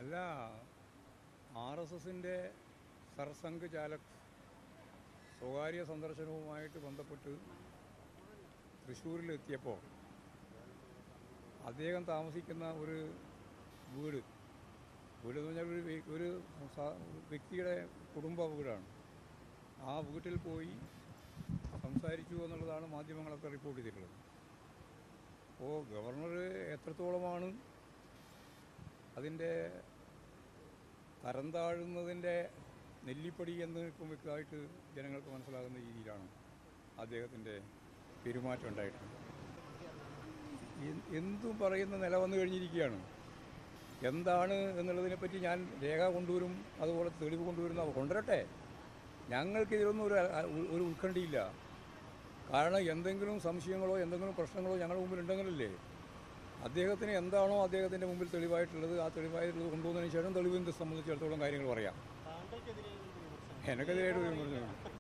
അല്ല, R S എസിൻ്റെ സർസംഘ് ചാലക് സ്വകാര്യ സന്ദർശനവുമായിട്ട് ബന്ധപ്പെട്ട് തൃശ്ശൂരിലെത്തിയപ്പോൾ അദ്ദേഹം താമസിക്കുന്ന ഒരു വീട് വീടെന്ന് പറഞ്ഞാൽ ഒരു വ്യക്തിയുടെ കുടുംബ വീടാണ്. ആ വീട്ടിൽ പോയി സംസാരിച്ചു എന്നുള്ളതാണ് മാധ്യമങ്ങളൊക്കെ റിപ്പോർട്ട് ചെയ്തിട്ടുള്ളത്. അപ്പോൾ ഗവർണർ എത്രത്തോളമാണ് അതിൻ്റെ തരം താഴുന്നതിൻ്റെ നെല്ലിപ്പടി എന്ന് ഇപ്പം വ്യക്തമായിട്ട് ജനങ്ങൾക്ക് മനസ്സിലാകുന്ന രീതിയിലാണ് അദ്ദേഹത്തിൻ്റെ പെരുമാറ്റം ഉണ്ടായിട്ടുണ്ട്. എന്തും പറയുന്ന നില വന്നു കഴിഞ്ഞിരിക്കുകയാണ്. എന്താണ് എന്നുള്ളതിനെപ്പറ്റി ഞാൻ രേഖ കൊണ്ടുവരും, അതുപോലെ തെളിവ് കൊണ്ടുവരുന്ന കൊണ്ടുവരട്ടെ. ഞങ്ങൾക്കിതിലൊന്നും ഒരു ഉത്കണ്ഠയില്ല. കാരണം എന്തെങ്കിലും സംശയങ്ങളോ എന്തെങ്കിലും പ്രശ്നങ്ങളോ ഞങ്ങളുടെ മുമ്പിൽ ഉണ്ടെങ്കിലല്ലേ അദ്ദേഹത്തിന് എന്താണോ അദ്ദേഹത്തിൻ്റെ മുമ്പിൽ തെളിവായിട്ടുള്ളത് ആ തെളിവായിട്ടുള്ളത് കൊണ്ടുവന്നതിന് ശേഷം തെളിവിനെ സംബന്ധിച്ചിടത്തോളം കാര്യങ്ങൾ പറയാം. എനിക്കെതിരായിട്ട്